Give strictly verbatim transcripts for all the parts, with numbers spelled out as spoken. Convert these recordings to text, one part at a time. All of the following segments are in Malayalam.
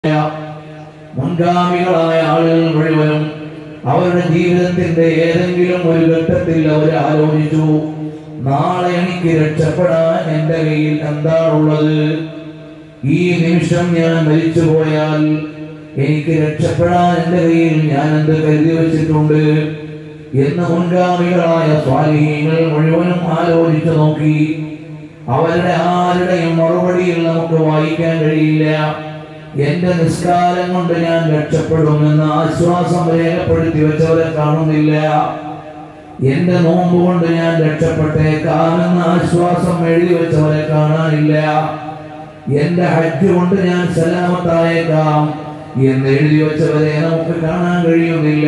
മുൻഗാമികളായ ആളുകൾ മുഴുവനും അവരുടെ ജീവിതത്തിന്റെ ഏതെങ്കിലും ഒരു ഘട്ടത്തിൽ അവർ ആലോചിച്ചു, നാളെ എനിക്ക് രക്ഷപ്പെടാൻ എന്റെ കയ്യിൽ എന്താണുള്ളത്? ഈ നിമിഷം ഞാൻ മരിച്ചു പോയാൽ എനിക്ക് രക്ഷപ്പെടാൻ എന്റെ കയ്യിൽ ഞാൻ എന്ത് കരുതി വെച്ചിട്ടുണ്ട് എന്ന് മുൻഗാമികളായ സ്വാലിഹീങ്ങൾ മുഴുവനും ആലോചിച്ചു നോക്കി. അവരുടെ ആരുടെയും മറുപടിയിൽ നമുക്ക് വായിക്കാൻ കഴിയില്ല. എന്റെ നിസ്കാരം കൊണ്ട് ഞാൻ രക്ഷപ്പെടുമെന്ന് ആശ്വാസം രേഖപ്പെടുത്തി വെച്ചവരെ കാണുന്നില്ല. എന്റെ നോമ്പ് കൊണ്ട് ഞാൻ രക്ഷപ്പെട്ടേക്കാമെന്ന് ആശ്വാസം എഴുതി വെച്ചവരെ കാണാനില്ല. എന്റെ ഹജ്ജ് കൊണ്ട് ഞാൻ സലാമത്തായേക്കാം എന്ന് എഴുതി വെച്ചവരെ നമുക്ക് കാണാൻ കഴിയുന്നില്ല.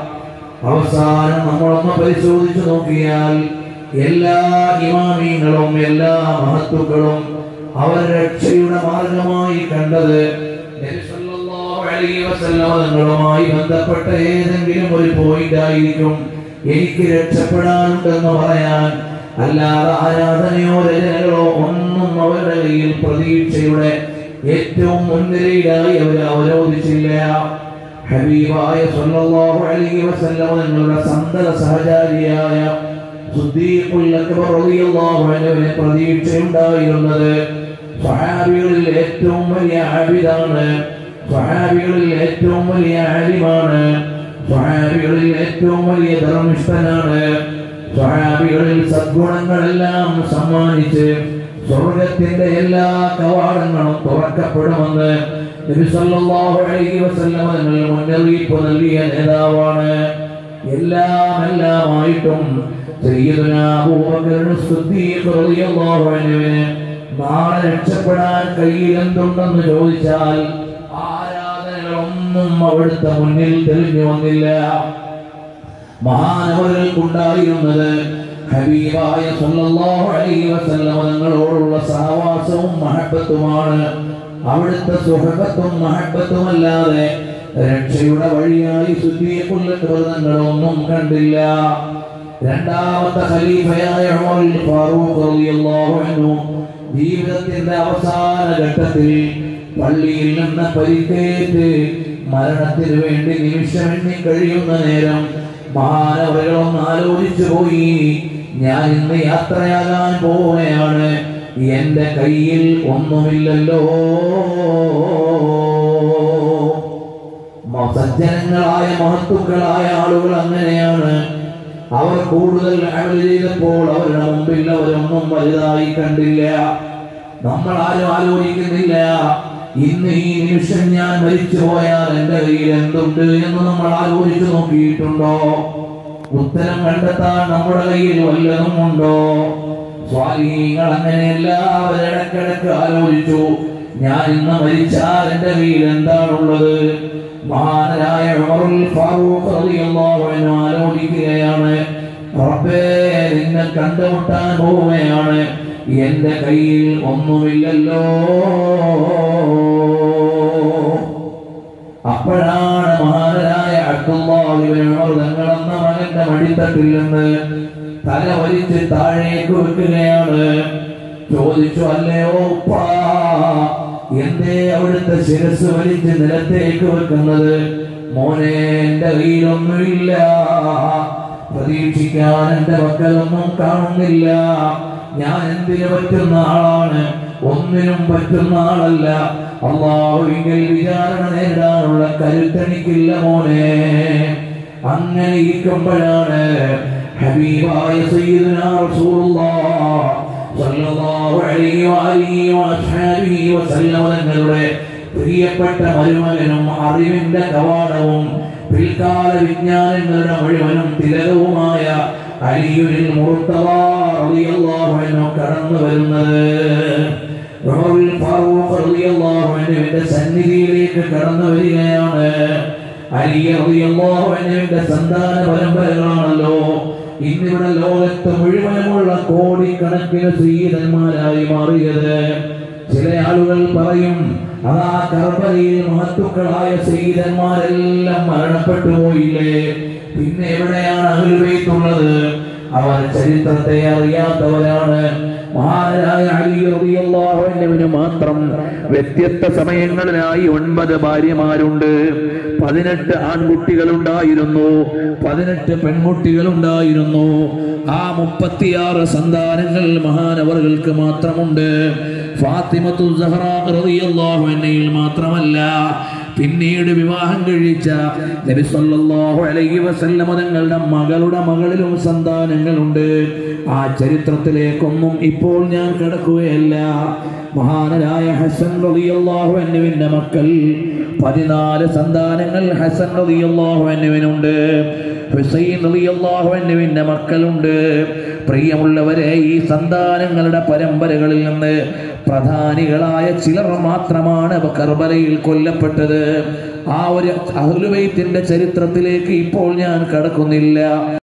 അവസാനം നമ്മളൊന്ന് പരിശോധിച്ചു നോക്കിയാൽ എല്ലാ ഇമാമീങ്ങളും എല്ലാ മഹത്തുക്കളും അവർ രക്ഷയുടെ മാർഗമായി കണ്ടത് നബി സല്ലല്ലാഹു അലൈഹി വസല്ലം തങ്ങളുമായി ബന്ധപ്പെട്ട ഏതെങ്കിലും ഒരു പോയിന്റ് ആയിരിക്കും. എനിക്ക് രക്ഷപ്പെടാനുണ്ടെന്ന് പറയാൻ അല്ലാതെ ആരാധനയോ രചനകളോ ഒന്നും അവരുടെ കയ്യിൽ പ്രതീക്ഷയുടെ ഏറ്റവും മുൻനിരയിലായി അവർ അവരോധിച്ചില്ല. ഹബീബായ സല്ലല്ലാഹു അലൈഹി വസല്ലം തങ്ങളുടെ സന്തത സഹചാരിയായ സിദ്ദീഖുൽ അക്ബർ റളിയല്ലാഹു അൻഹുവിനെ പ്രതീക്ഷയുണ്ടായിരുന്നത് സ്വഹാബികളിൽ ഏറ്റവും വലിയ ആബിദാണ്, സ്വഹാബികളിൽ ഏറ്റവും വലിയ ആലിമാണ്, സ്വഹാബികളിൽ ഏറ്റവും വലിയ ധർമ്മിഷ്ഠനാണ്, സ്വഹാബികളിൽ സദ്ഗുണങ്ങളെല്ലാം സമ്മാനിച്ച് സ്വർഗത്തിന്റെ എല്ലാ കവാടങ്ങളും തുറക്കപ്പെടുമെന്ന് നബി സല്ലല്ലാഹു അലൈഹി വസല്ലം തങ്ങൾ മുന്നറിയിപ്പ് നൽകിയ നേതാവാണ്. എല്ലാം എല്ലാമായിട്ടും സയ്യിദുനാ അബൂബക്കർ സിദ്ദീഖ് റളിയല്ലാഹു അൻഹുവിനെ നാളെ രക്ഷപ്പെടാൻ കയ്യിൽ എന്തുണ്ടെന്ന് ചോദിച്ചാൽ ആരാധനകളൊന്നും അവിടുത്തെ മുന്നിൽ തെളിഞ്ഞു വന്നില്ല. മഹാനവറുകൾക്കുണ്ടായിരുന്നത് ഹബീബായ സല്ലല്ലാഹു അലൈഹി വസല്ലം തങ്ങളോടുള്ള സഹവാസവും മഹബത്തുമാണ്. അവിടുത്തെ സുഹബത്തും മഹബത്തും അല്ലാതെ രക്ഷയുടെ വഴിയായി സിദ്ദീഖുൽ അക്ബർ തങ്ങളൊന്നും കണ്ടില്ല. രണ്ടാമത്തെ ഖലീഫയായ ഉമർ ഫാറൂഖ് റളിയല്ലാഹു അൻഹു ജീവിതത്തിന്റെ അവസാന ഘട്ടത്തിൽ പള്ളിയിൽ നിന്ന് പരിക്കേറ്റ് മരണത്തിന് വേണ്ടി നിമിഷം എണ്ണി കഴിയുന്ന നേരം മഹാനവറുകളൊന്ന് ആലോചിച്ചു പോയി, ഞാൻ ഇന്ന് യാത്രയാകാൻ പോവുകയാണ്, എന്റെ കയ്യിൽ ഒന്നുമില്ലല്ലോ. സജ്ജനങ്ങളായ മഹത്തുക്കളായ ആളുകൾ അങ്ങനെയാണ്. അവർ കൂടുതൽ അമൽ ചെയ്തപ്പോൾ അവരുടെ മുമ്പിൽ അവരൊന്നും വലുതായി കണ്ടില്ല. നമ്മൾ ആരും ആലോചിക്കുന്നില്ല, ഇന്ന് ഈ നിമിഷം ഞാൻ മരിച്ചു പോയാൽ എന്റെ കയ്യിൽ എന്തുണ്ട് എന്ന് നമ്മൾ ആലോചിച്ചു നോക്കിയിട്ടുണ്ടോ? ഉത്തരം കണ്ടെത്താൻ നമ്മുടെ കയ്യിൽ വല്ലതും ഉണ്ടോ? സ്വാലിഹീങ്ങൾ അങ്ങനെയല്ല. അവരിടക്കിടക്ക് ആലോചിച്ചു, ഞാൻ ഇന്ന് മരിച്ചാൽ എന്റെ കയ്യിൽ എന്താണുള്ളത്? മഹാനായ ഉമറുൽ ഫാറൂഖ് റളിയല്ലാഹു അൻഹു ആലോചിക്കുകയാണ്, റബ്ബേ നിന്നെ കണ്ടുമുട്ടാൻ പോവുകയാണ്, എന്റെ കയ്യിൽ ഒന്നുമില്ലല്ലോ. അപ്പോഴാണ് മഹാനായ അബ്ദുല്ലാഹ് ഇബ്നു ഉമർ തങ്ങളെന്ന മകന്റെ മടിത്തട്ടിൽ നിന്ന് തല വലിച്ച് താഴേക്ക് വെക്കുകയാണ്. ചോദിച്ചു, അല്ലയോ ഉപ്പാ, എന്തേ അവിടുത്തെ ശിരസ് വലിച്ച് നിലത്തേക്ക് വെക്കുന്നത്? മോനെ, എന്റെ കയ്യിലൊന്നുമില്ല, പ്രതീക്ഷിക്കാൻ എന്റെ മക്കളൊന്നും കാണുന്നില്ല, ഞാൻ എന്തിനു പറ്റുന്ന ആളാണ്? ഒന്നിനും പറ്റുന്ന ആളല്ല. അല്ലാഹുവിങ്കൽ വിചാരണ നേരിടാനുള്ള കരുത്തെനിക്കില്ല മോനെ. അങ്ങനെ ഇരിക്കുമ്പോഴാണ് ഹബീബായ സയ്യിദുനാ റസൂലുള്ളാഹ് സല്ലല്ലാഹു അലൈഹി വഅലിഹി വഅസ്ഹാബിഹി വസല്ലം തങ്ങളുടെ പ്രിയപ്പെട്ട മരുമകനും അറിവിന്റെ കവാടവും പിൽക്കാല വിജ്ഞാനങ്ങളുടെ മുഴുവനും തിലകവുമായ അലിയുൽ മുർത്തദ റളിയല്ലാഹു അൻഹു കടന്നു വരുന്നത്. ഉമറുൽ ഫാറൂഖ് റളിയല്ലാഹു അൻഹുവിന്റെ സന്നിധിയിലേക്ക് കടന്നു വരികയാണ്. അലി റളിയല്ലാഹു അൻഹുവിന്റെ സന്താന പരമ്പരകളാണല്ലോ ഇന്നിവിടെ ലോകത്ത് മുഴുവനുമുള്ള കോടിക്കണക്കിന് സയ്യിദന്മാരായി മാറിയത്. ചില ആളുകൾ പറയും, അതാ കർബലയിൽ മഹത്തുക്കളായ സയ്യിദന്മാരെല്ലാം മരണപ്പെട്ടു പോയില്ലേ, പിന്നെ എവിടെയാണ് അഹ്ലുൽ ബൈത്ത് ഉള്ളത്? അവർ ചരിത്രത്തെ അറിയാത്തവരാണ്. മഹാനായ അലി റളിയല്ലാഹു അൻഹുവിന് മാത്രം വ്യത്യസ്ത സമയങ്ങളിലായി ഒൻപത് ഭാര്യമാരുണ്ട്. പതിനെട്ട് ആൺകുട്ടികളുണ്ടായിരുന്നു, പതിനെട്ട് പെൺകുട്ടികളുണ്ടായിരുന്നു. ആ മുപ്പത്തിയാറ് സന്താനങ്ങൾ മഹാനവറുകൾക്ക് മാത്രമുണ്ട്. ഫാത്തിമത്തു സഹറ റളിയല്ലാഹു അൻഹയിൽ മാത്രമല്ല, പിന്നീട് വിവാഹം കഴിച്ച നബി സല്ലല്ലാഹു അലൈഹി വസല്ലം തങ്ങളുടെ മകളുടെ മകളിലും സന്താനങ്ങളുണ്ട്. ആ ചരിത്രത്തിലേക്കൊന്നും ഇപ്പോൾ ഞാൻ കടക്കുകയല്ല. മഹാനായ ഹസൻ റളിയല്ലാഹു അൻഹുവിന്റെ മക്കൾ പതിനാല് സന്താനങ്ങൾ ഹസൻ റളിയല്ലാഹു അൻഹുവിനുണ്ട്. ഹുസൈൻ റളിയല്ലാഹു അൻഹുവിന്റെ മക്കളുണ്ട്. പ്രിയമുള്ളവരെ, ഈ സന്താനങ്ങളുടെ പരമ്പരകളിൽ നിന്ന് പ്രധാനികളായ ചിലർ മാത്രമാണ് കർബലയിൽ കൊല്ലപ്പെട്ടത്. ആ ഒരു അഹ്ലുബൈത്തിന്റെ ചരിത്രത്തിലേക്ക് ഇപ്പോൾ ഞാൻ കടക്കുന്നില്ല.